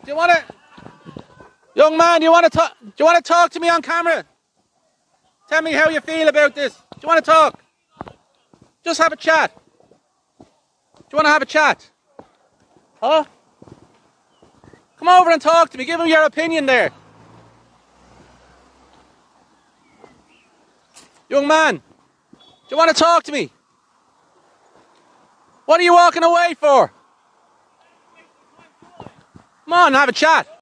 Do you want to, young man? Do you want to talk to me on camera? Tell me how you feel about this. Do you want to talk? Just have a chat. Do you want to have a chat? Huh? Come over and talk to me. Give me your opinion there. Young man, do you want to talk to me? What are you walking away for? Come on, have a chat.